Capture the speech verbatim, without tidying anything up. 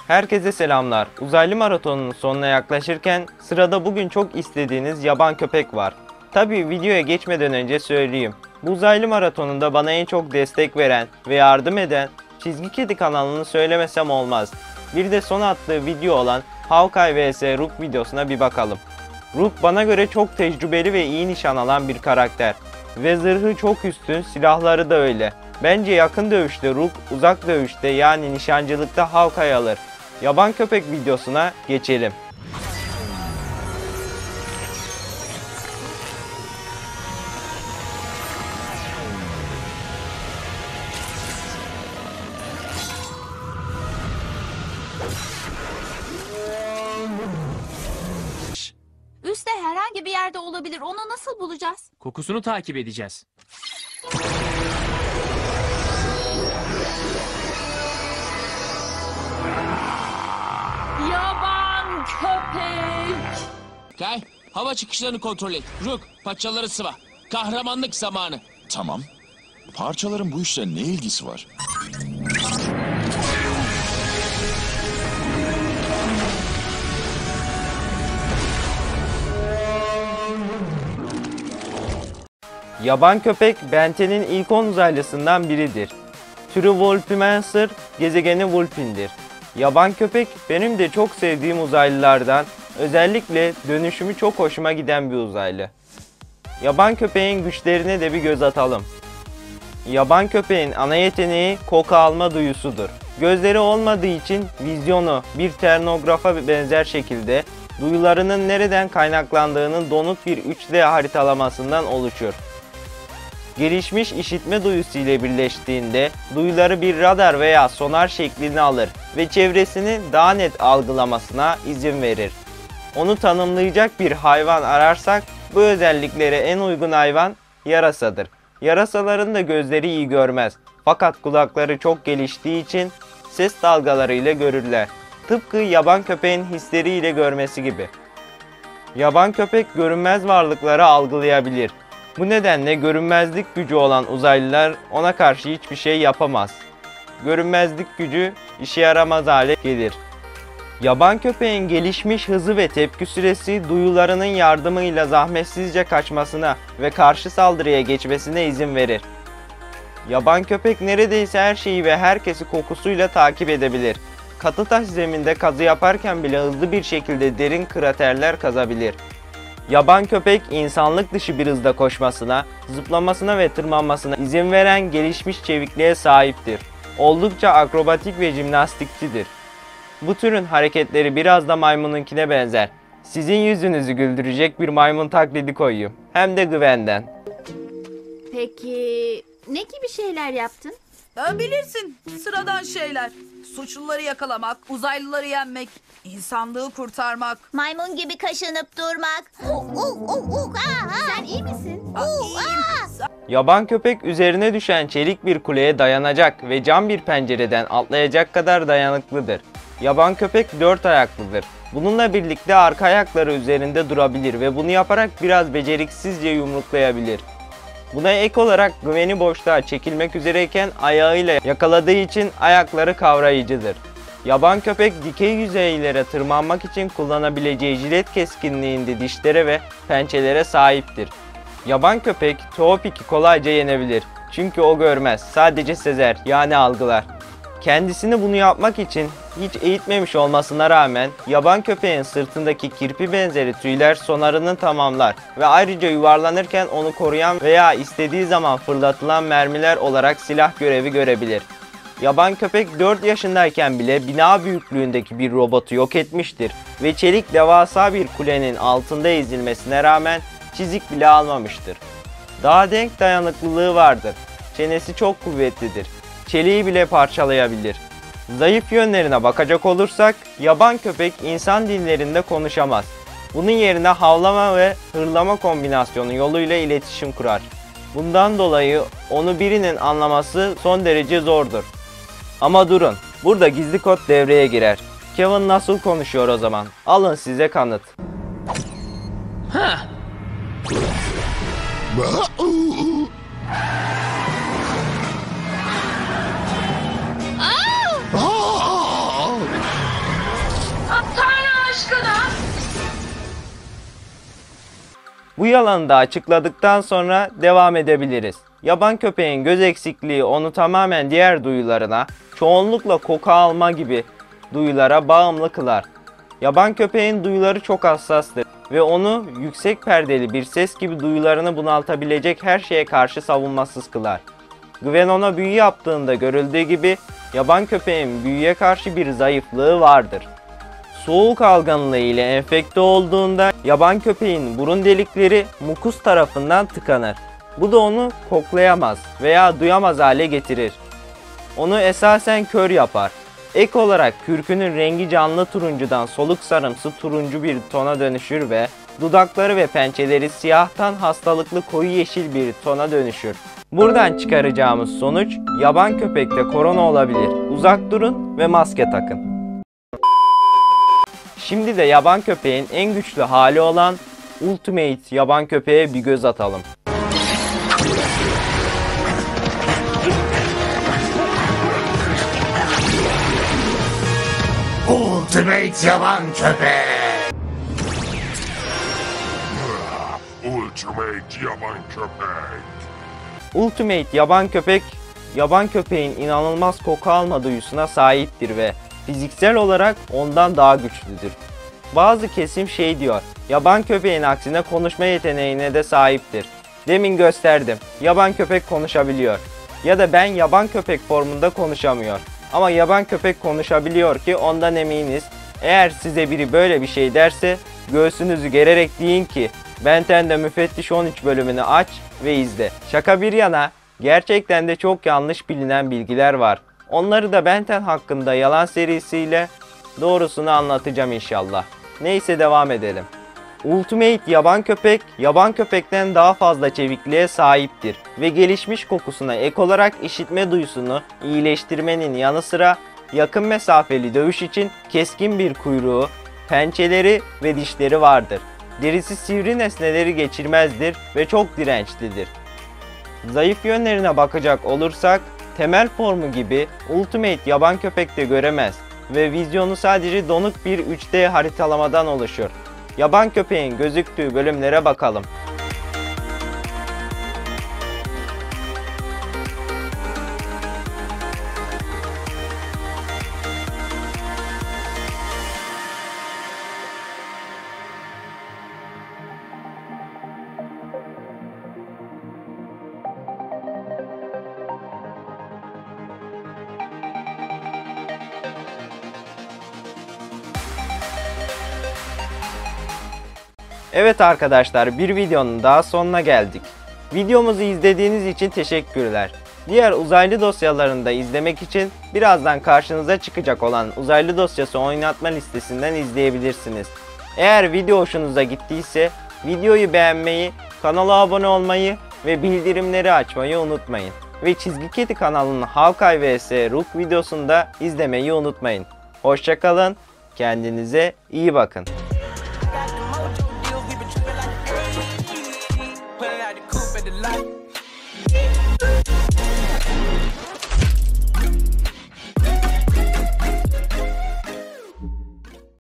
Herkese selamlar. Uzaylı maratonunun sonuna yaklaşırken sırada bugün çok istediğiniz yaban köpek var. Tabii videoya geçmeden önce söyleyeyim. Bu uzaylı maratonunda bana en çok destek veren ve yardım eden Çizgi Kedi kanalını söylemesem olmaz. Bir de son attığı video olan Hawkeye vs Rook videosuna bir bakalım. Rook bana göre çok tecrübeli ve iyi nişan alan bir karakter. Ve zırhı çok üstün, silahları da öyle. Bence yakın dövüşte Rook, uzak dövüşte yani nişancılıkta Hawkeye alır. Yaban köpek videosuna geçelim. Üste herhangi bir yerde olabilir. Onu nasıl bulacağız? Kokusunu takip edeceğiz. Yaban köpek! Kay, hava çıkışlarını kontrol et. Rook, paçaları sıva. Kahramanlık zamanı. Tamam. Parçaların bu işle ne ilgisi var? Yaban köpek Ben ten'in ilk on uzaylısından biridir. Türü Volpimancer, gezegeni Vulpin'dir. Yaban köpek benim de çok sevdiğim uzaylılardan, özellikle dönüşümü çok hoşuma giden bir uzaylı. Yaban köpeğin güçlerine de bir göz atalım. Yaban köpeğin ana yeteneği koku alma duyusudur. Gözleri olmadığı için vizyonu bir termografa benzer şekilde duyularının nereden kaynaklandığının donuk bir üç D haritalamasından oluşur. Gelişmiş işitme duyusu ile birleştiğinde duyuları bir radar veya sonar şeklini alır ve çevresini daha net algılamasına izin verir. Onu tanımlayacak bir hayvan ararsak bu özelliklere en uygun hayvan yarasadır. Yarasaların da gözleri iyi görmez fakat kulakları çok geliştiği için ses dalgaları ile görürler. Tıpkı yaban köpeğin hisleriyle görmesi gibi. Yaban köpek görünmez varlıkları algılayabilir. Bu nedenle görünmezlik gücü olan uzaylılar ona karşı hiçbir şey yapamaz. Görünmezlik gücü işe yaramaz hale gelir. Yaban köpeğin gelişmiş hızı ve tepki süresi duyularının yardımıyla zahmetsizce kaçmasına ve karşı saldırıya geçmesine izin verir. Yaban köpek neredeyse her şeyi ve herkesi kokusuyla takip edebilir. Katı taş zeminde kazı yaparken bile hızlı bir şekilde derin kraterler kazabilir. Yaban köpek insanlık dışı bir hızda koşmasına, zıplamasına ve tırmanmasına izin veren gelişmiş çevikliğe sahiptir. Oldukça akrobatik ve jimnastikçidir. Bu türün hareketleri biraz da maymununkine benzer. Sizin yüzünüzü güldürecek bir maymun taklidi koyayım. Hem de Gwen'den. Peki ne gibi şeyler yaptın? Ya bilirsin, sıradan şeyler. Suçluları yakalamak, uzaylıları yenmek, insanlığı kurtarmak. Maymun gibi kaşınıp durmak. Uh, uh, uh, uh, ah, ah. Sen iyi misin? Aa, Uh, iyiyim. ah. Yaban köpek üzerine düşen çelik bir kuleye dayanacak ve cam bir pencereden atlayacak kadar dayanıklıdır. Yaban köpek dört ayaklıdır. Bununla birlikte arka ayakları üzerinde durabilir ve bunu yaparak biraz beceriksizce yumruklayabilir. Buna ek olarak Gwen'i boşluğa çekilmek üzereyken ayağıyla yakaladığı için ayakları kavrayıcıdır. Yaban köpek dikey yüzeylere tırmanmak için kullanabileceği jilet keskinliğinde dişlere ve pençelere sahiptir. Yaban köpek Toopik'i kolayca yenebilir. Çünkü o görmez, sadece sezer yani algılar. Kendisini bunu yapmak için hiç eğitmemiş olmasına rağmen yaban köpeğin sırtındaki kirpi benzeri tüyler sonarını tamamlar ve ayrıca yuvarlanırken onu koruyan veya istediği zaman fırlatılan mermiler olarak silah görevi görebilir. Yaban köpek dört yaşındayken bile bina büyüklüğündeki bir robotu yok etmiştir ve çelik devasa bir kulenin altında ezilmesine rağmen çizik bile almamıştır. Daha denk dayanıklılığı vardır. Çenesi çok kuvvetlidir. Çeliği bile parçalayabilir. Zayıf yönlerine bakacak olursak, yaban köpek insan dillerinde konuşamaz. Bunun yerine havlama ve hırlama kombinasyonu yoluyla iletişim kurar. Bundan dolayı onu birinin anlaması son derece zordur. Ama durun, burada gizli kod devreye girer. Kevin nasıl konuşuyor o zaman? Alın size kanıt. Ha. Bu yalanı da açıkladıktan sonra devam edebiliriz. Yaban köpeğin göz eksikliği onu tamamen diğer duyularına, çoğunlukla koku alma gibi duyulara bağımlı kılar. Yaban köpeğin duyuları çok hassastır ve onu yüksek perdeli bir ses gibi duyularını bunaltabilecek her şeye karşı savunmasız kılar. Gwen ona büyü yaptığında görüldüğü gibi yaban köpeğin büyüye karşı bir zayıflığı vardır. Soğuk algınlığı ile enfekte olduğunda yaban köpeğin burun delikleri mukus tarafından tıkanır. Bu da onu koklayamaz veya duyamaz hale getirir. Onu esasen kör yapar. Ek olarak kürkünün rengi canlı turuncudan soluk sarımsı turuncu bir tona dönüşür ve dudakları ve pençeleri siyahtan hastalıklı koyu yeşil bir tona dönüşür. Buradan çıkaracağımız sonuç yaban köpekte korona olabilir. Uzak durun ve maske takın. Şimdi de yaban köpeğin en güçlü hali olan Ultimate yaban köpeğe bir göz atalım. Ultimate yaban köpek. Ultimate yaban köpek. Ultimate yaban köpek, yaban köpeğin inanılmaz koku alma duyusuna sahiptir ve fiziksel olarak ondan daha güçlüdür. Bazı kesim şey diyor, yaban köpeğin aksine konuşma yeteneğine de sahiptir. Demin gösterdim, yaban köpek konuşabiliyor. Ya da ben yaban köpek formunda konuşamıyor. Ama yaban köpek konuşabiliyor ki ondan eminiz. Eğer size biri böyle bir şey derse göğsünüzü gererek deyin ki Ben ten'de Müfettiş on üç bölümünü aç ve izle. Şaka bir yana gerçekten de çok yanlış bilinen bilgiler var. Onları da Ben ten hakkında yalan serisiyle doğrusunu anlatacağım inşallah. Neyse devam edelim. Ultimate yaban köpek, yaban köpekten daha fazla çevikliğe sahiptir ve gelişmiş kokusuna ek olarak işitme duyusunu iyileştirmenin yanı sıra yakın mesafeli dövüş için keskin bir kuyruğu, pençeleri ve dişleri vardır. Derisi sivri nesneleri geçirmezdir ve çok dirençlidir. Zayıf yönlerine bakacak olursak, temel formu gibi Ultimate yaban köpekte göremez ve vizyonu sadece donuk bir üç D haritalamadan oluşur. Yaban köpeğin gözüktüğü bölümlere bakalım. Evet arkadaşlar, bir videonun daha sonuna geldik. Videomuzu izlediğiniz için teşekkürler. Diğer uzaylı dosyalarını da izlemek için birazdan karşınıza çıkacak olan uzaylı dosyası oynatma listesinden izleyebilirsiniz. Eğer video hoşunuza gittiyse videoyu beğenmeyi, kanala abone olmayı ve bildirimleri açmayı unutmayın. Ve Çizgi Kedi kanalının Hawkeye vs Rook videosunu da izlemeyi unutmayın. Hoşça kalın, kendinize iyi bakın.